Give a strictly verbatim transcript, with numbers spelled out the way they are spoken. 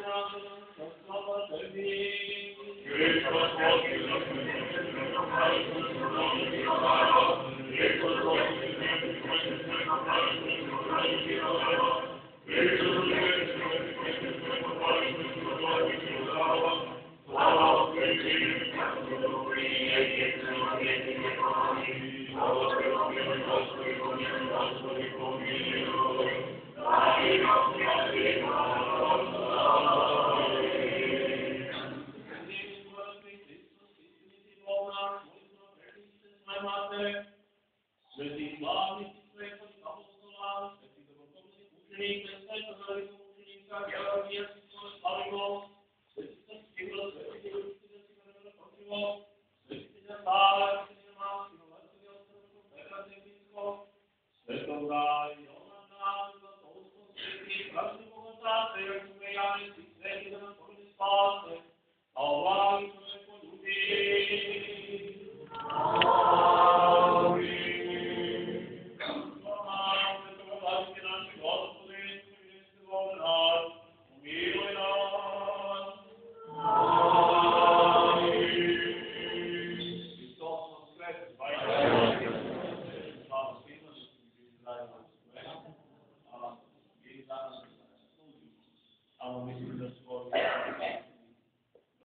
Svetý slávny svetých apostolách, svetý dobrotovný učeník, svetý veľký učeník, Georgia, svetý Slavimo, svetý sa Stivil, svetý Svetý Svetý Potrivo, svetý sa Sále, svetý Mášky, svetý Svetý Svetý Svetý Svetý Svetý Svetý